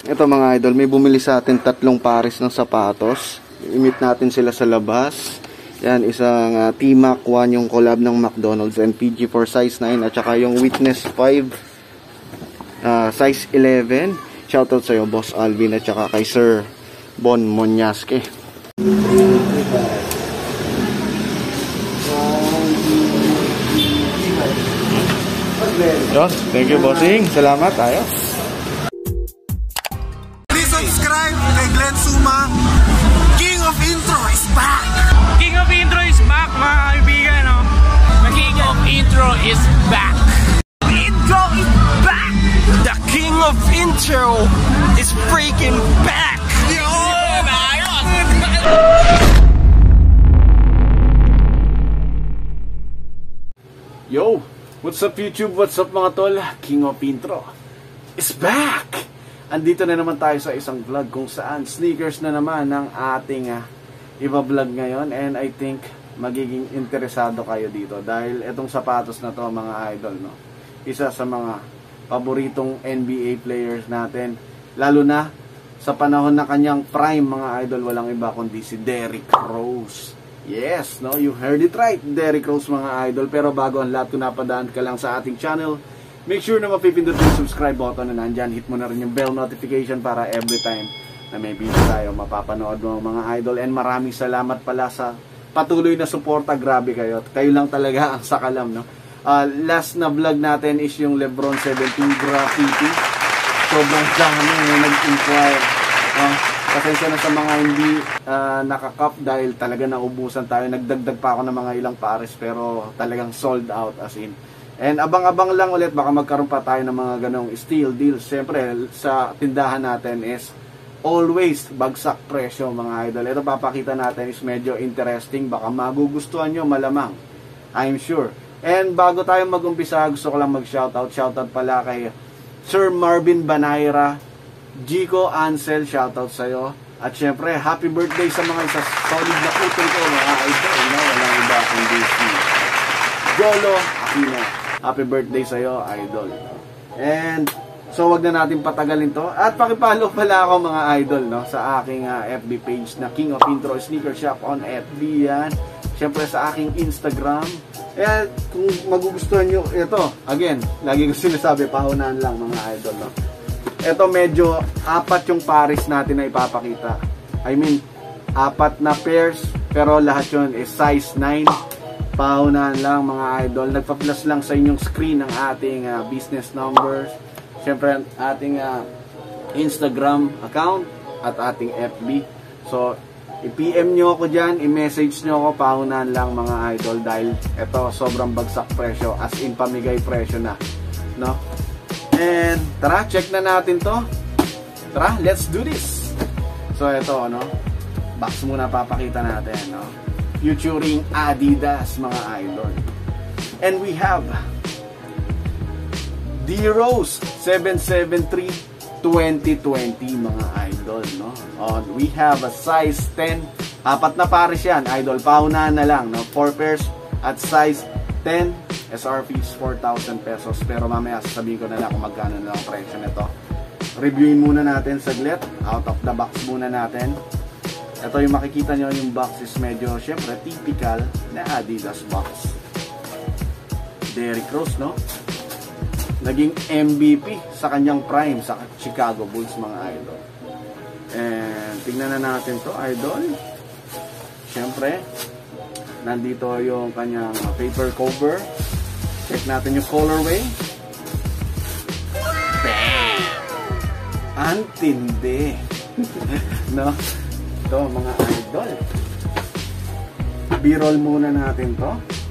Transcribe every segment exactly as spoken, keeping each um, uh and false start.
Ito mga idol, may bumili sa atin tatlong pares ng sapatos. I-meet natin sila sa labas. Yan, isang uh, T-Mac one, yung collab ng McDonald's, and P G for size nine, at saka yung Witness five, uh, size eleven. Shoutout sa'yo, Boss Alvin, at saka kay Sir Bon Monyaske. Yes, thank you, bossing. Salamat, tayo. Please subscribe kay Glenn Suma. King of Intro is back! King of Intro is back, mga kaibigan, no? King of Intro is back! Intro is back! The King of Intro is freaking back! Yo! Yo! What's up YouTube? What's up mga tol? King of Intro is back! Andito na naman tayo sa isang vlog kung saan sneakers na naman ng ating uh, iba-vlog ngayon, and I think magiging interesado kayo dito dahil itong sapatos na to mga idol, no? Isa sa mga paboritong N B A players natin, lalo na sa panahon na kanyang prime mga idol, walang iba kundi si Derrick Rose. Yes, no, you heard it right, Derrick Rose mga idol. Pero bago ang lahat, kung napadaan ka lang sa ating channel, make sure na mapipindot yung subscribe button na nandyan. Hit mo na rin yung bell notification para every time na may video tayo, mapapanood mo mga idol. And maraming salamat pala sa patuloy na suporta. Grabe kayo, kayo lang talaga ang sakalam, no? Uh, last na vlog natin is yung LeBron seventeen graffiti. Sobrang dami na nag-inquire. Uh, Pasensya na sa mga hindi uh, nakakap dahil talaga naubusan tayo. Nagdagdag pa ako ng mga ilang pares pero talagang sold out as in. And abang-abang lang ulit, baka magkaroon pa tayo ng mga ganong steal deals. Siyempre sa tindahan natin is always bagsak presyo mga idol. Ito papakita natin is medyo interesting. Baka magugustuhan nyo malamang, I'm sure. And bago tayo mag-umpisa, gusto ko lang mag-shoutout. Shoutout pala kay Sir Marvin Banayra, Jico Ansel, shoutout sa'yo. At syempre, happy birthday sa mga isa solid na utol ko mga idol, no? Walang iba kundi si Jolo Aquino. Happy birthday sa'yo, idol. And so wag na natin patagalin to. At pakipalo pala ako mga idol, no, sa aking uh, F B page na King of Intro Sneaker Shop on F B yan. Syempre sa aking Instagram. Eh, kung magugustuhan nyo, ito, again, lagi ko sinasabi, pahunahan lang mga idol, no? Ito medyo apat yung pares natin na ipapakita. I mean, apat na pairs, pero lahat yun is size nine. Paunahan lang mga idol. Nagpa-plus lang sa inyong screen ang ating uh, business numbers. Siyempre ating uh, Instagram account at ating F B. So, i-P M nyo ako dyan, i-message nyo ako, paunahan lang mga idol dahil ito sobrang bagsak presyo, as in pamigay presyo na, no? And tara, check na natin to. Tara, let's do this. So ito, no, box muna papakita natin, no? Featuring Adidas mga idol. And we have D-Rose seven seven three twenty twenty mga idol, no? On, we have a size ten. Apat na pares yan, idol. Paunahan na lang, no? four pairs at size ten. S R P is four thousand pesos. Pero mamaya sasabihin ko na lang kung magkano na ang presyo nito. Reviewin muna natin saglit. Out of the box muna natin. Ito yung makikita nyo, yung box is medyo, syempre, typical na Adidas box. Derrick Rose, no? Naging M V P sa kanyang prime sa Chicago Bulls mga idol. And tingnan na natin to, idol. Syempre, nandito yung kanyang paper cover. Check natin yung colorway. Bam! Antindi. No? Ito mga idol. B-roll muna natin to.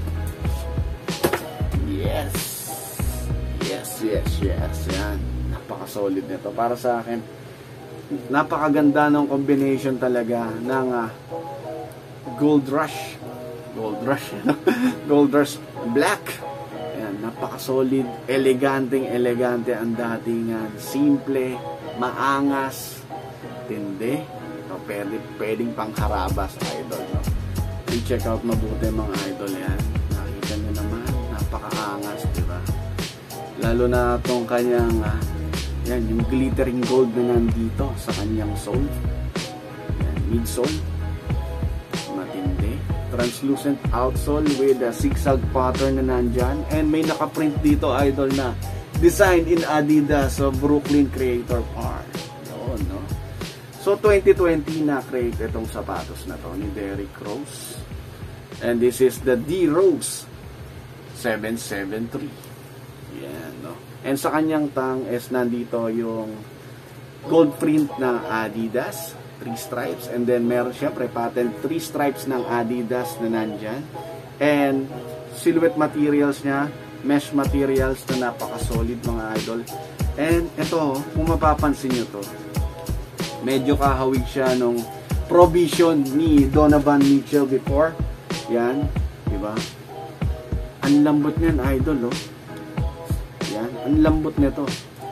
Yes. Yes, yes, yes. Yan. Napaka-solid nito. Para sa akin, napakaganda ng combination talaga ng uh, Gold Rush. Gold Rush. Gold Rush Black. Ayan, napaka-solid. Eleganteng elegante ang datingan. Simple. Maangas. Tindi. Ito, pwede, pwedeng pangharabas, idol. No? I-check out mabuti mga idol yan. Nakita nyo naman. Napaka-angas, diba? Lalo na itong kanyang uh, Yan, yung glittering gold na nandito sa kanyang sole. Yan, midsole. Matindi. Translucent outsole with a zigzag pattern na nandyan. And may nakaprint dito, idol, na designed in Adidas of Brooklyn Creator Park. Yun, no? So, twenty twenty na-create itong sapatos na to ni Derrick Rose. And this is the D Rose seven seven three. Yan, no? And sa kanyang tang is nandito yung gold print ng Adidas, three stripes. And then meron syempre patent three stripes ng Adidas na nandyan. And silhouette materials niya, mesh materials na napaka-solid mga idol. And ito, kung mapapansin nyo to, medyo kahawig siya nung Provision ni Donovan Mitchell before. Yan, di ba? Ang lambot niyan, idol, oh. Yan, ang lambot nito.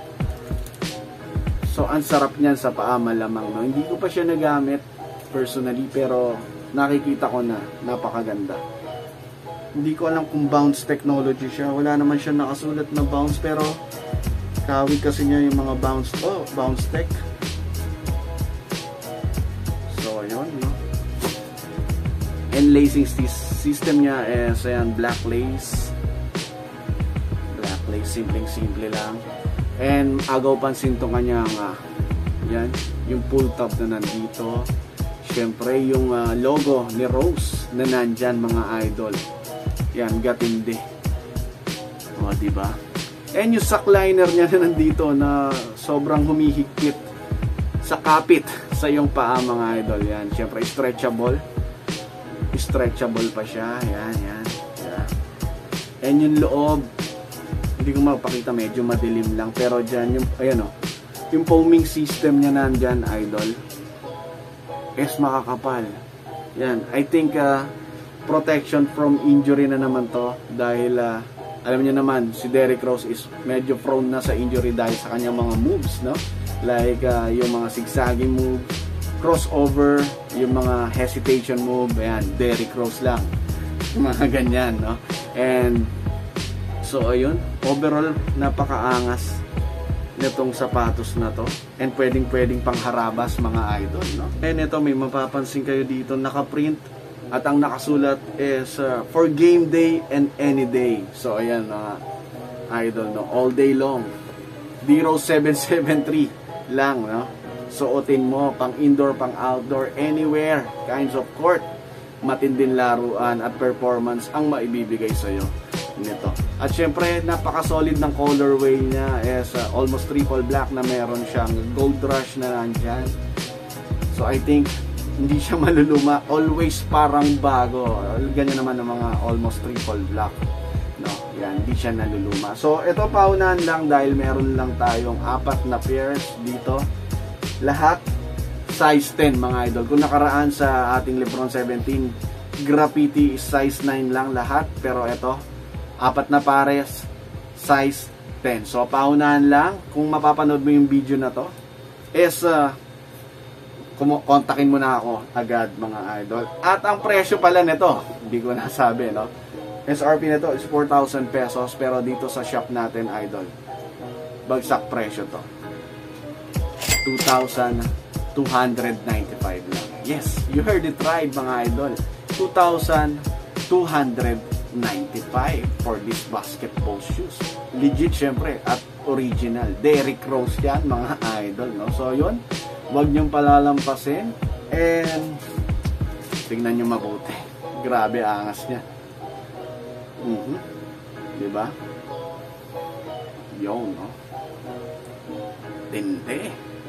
So, ang sarap niyan sa paa, malamang, no? Hindi ko pa siya nagamit personally, pero nakikita ko na napakaganda. Hindi ko alam kung bounce technology siya. Wala naman siya nakasulat na bounce, pero kahawig kasi niya yung mga bounce, oh, bounce tech. So, ayun, no? And lacing system niya is, ayan, black lace. Black lace, simpleng-simple lang. And agaw pansin to kanyang, uh, yan, yung pull tab na nandito. Siyempre, yung uh, logo ni Rose na nandyan, mga idol. Yan, gatindi. O, diba? And yung sack liner niya na nandito na sobrang humihigpit sa kapit sa yung paa, mga idol. Yan, siyempre stretchable. Stretchable pa siya. Yan, yan. Yan. And yung loob, hindi ko mapakita, medyo madilim lang. Pero dyan, yung, ayan o, yung foaming system niya nandyan, idol, is makakapal. Yan, I think, uh, protection from injury na naman to. Dahil, uh, alam niyo naman, si Derrick Rose is medyo prone na sa injury dahil sa kanyang mga moves, no? Like uh, yung mga zigzagging move, crossover, yung mga hesitation move, ayan, Derrick Rose lang. Mga ganyan, no? And so ayun, overall napakaangas nitong sapatos na to. And pwedeng pwedeng pangharabas, mga idol, no? And ito, may mapapansin kayo dito, nakaprint at ang nakasulat is uh, for game day and any day. So ayan, mga idol, no? All day long. D Rose seven seven three lang, no? Suotin mo pang indoor, pang outdoor, anywhere, kinds of court. Matinding laruan at performance ang maibibigay sa'yo nito. At syempre, napaka-solid ng colorway niya is uh, almost triple black na meron siyang gold rush na nandyan. So I think hindi siya maluluma, always parang bago. Ganyan naman ng mga almost triple black, no? Yan, hindi siya naluluma. So ito, paunahan lang dahil meron lang tayong apat na pairs dito. Lahat size ten, mga idol. Kung nakaraan sa ating Lebron seventeen, graffiti is size nine lang lahat. Pero ito, apat na pares, size ten. So paunahan lang, kung mapapanood mo yung video na to, is uh, kontakin mo na ako agad, mga idol. At ang presyo pala nito, hindi ko nasabi, no? S R P nito is four thousand pesos, pero dito sa shop natin, idol, bagsak presyo to, two thousand two hundred ninety-five lang. Yes, you heard it right, mga idol. two thousand two hundred ninety-five for this basketball shoes. Legit, syempre, at original. Derrick Rose yan, mga idol, no? So yun, huwag niyong palalampasin. And tingnan niyo mabuti. Grabe, angas niya. Mm-hmm. Diba? Yun, no? Tindi.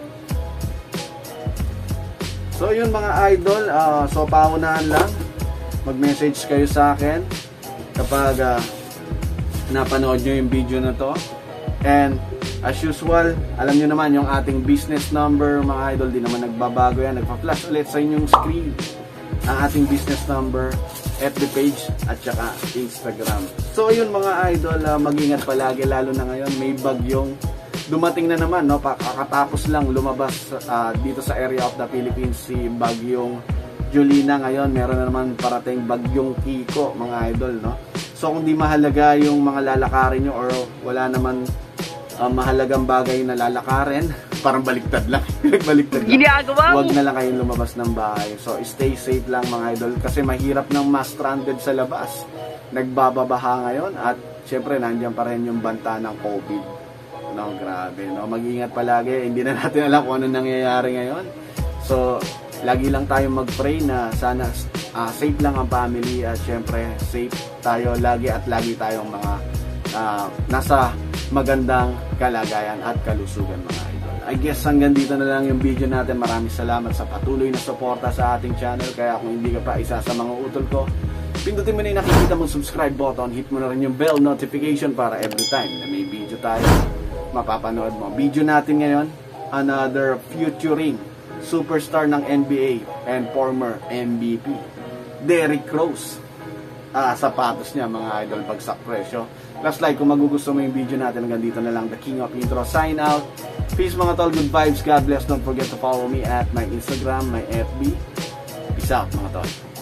So yun, mga idol, uh, so paunahan lang, mag-message kayo sa akin kapag uh, napanood nyo yung video na to. And as usual, alam nyo naman yung ating business number, mga idol, di naman nagbabago yan. Nagpa-flash ulit sa inyong screen ang ating business number, F B page at saka Instagram. So yun, mga idol, uh, mag-ingat palagi, lalo na ngayon may bagyong dumating na naman, no? Kakatapos lang lumabas uh, dito sa area of the Philippines si bagyong Julina. Ngayon meron na naman parating bagyong Kiko, mga idol, no? So kung di mahalaga yung mga lalakarin nyo or wala naman uh, mahalagang bagay na lalakarin. Parang baliktad lang. Baliktad lang. Ginagawa mo. Huwag na lang kayong lumabas ng bahay. So, stay safe lang mga idol. Kasi mahirap nang ma-stranded sa labas. Nagbababaha ngayon. At syempre, nandiyan pa rin yung banta ng COVID. No, grabe. No? Mag-ingat palagi. Hindi na natin alam kung ano nangyayari ngayon. So, lagi lang tayong mag-pray na sana uh, safe lang ang family. At syempre, safe tayo lagi at lagi tayong mga uh, nasa magandang kalagayan at kalusugan mga idol. I guess hanggang dito na lang yung video natin. Maraming salamat sa patuloy na suporta sa ating channel. Kaya kung hindi ka pa isa sa mga utol ko, pindutin mo na yung nakikita mong subscribe button. Hit mo na rin yung bell notification para every time na may video tayo, mapapanood mo. Video natin ngayon, another featuring superstar ng N B A and former M V P, Derrick Rose. Ah, sapatos niya mga idol, bagsak presyo. Last like, kung magugusto mo yung video natin, hanggang dito na lang. The King of Intro sign out. Peace mga tol, good vibes, God bless. Don't forget to follow me at my Instagram, my F B. Peace out mga tol.